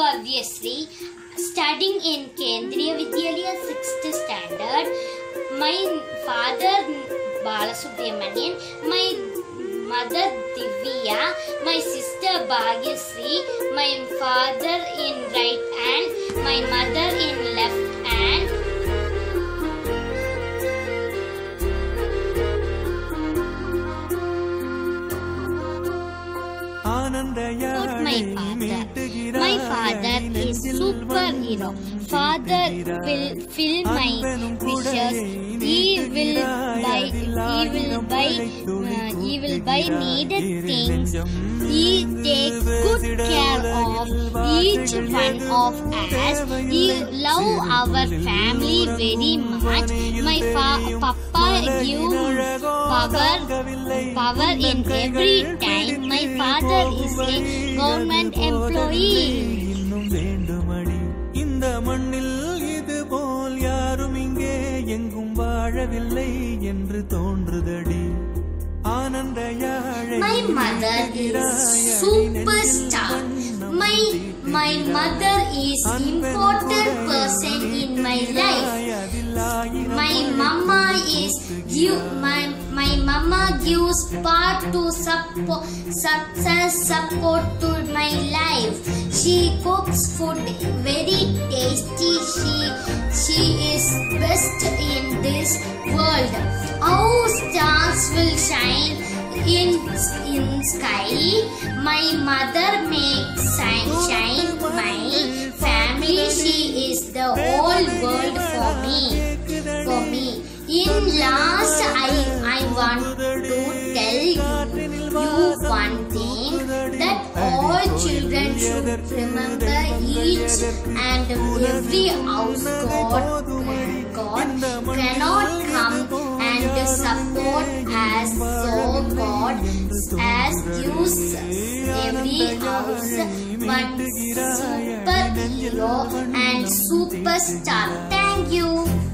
Bhavyasri, studying in Kendriya Vidyalaya 6th standard. My father Balasubramanian, my mother Divya, my sister Bhagyasri, my father in right hand, my mother in left hand. My father is superhero. Father will fill my wishes. He will buy needed things. He takes good care of each one of us. He loves our family very much. My papa gives power in every time. My father is a government employee. இந்த மண்ணில் இது போல் யாரும் இங்கே எங்கும் வாழவில்லை என்று தோன்றுதடி. ஆனந்த யாழை My mother is superstar. My mother is important person in my life. My mama gives part to support to my life. She cooks food very tasty. She is best in this world. How stars will shine in sky. My mother makes sunshine. My family, she is the whole world for me. In last, I want to tell you one thing, that all children should remember each and every house God cannot come and support us, so God has used every house but superhero and superstar. Thank you.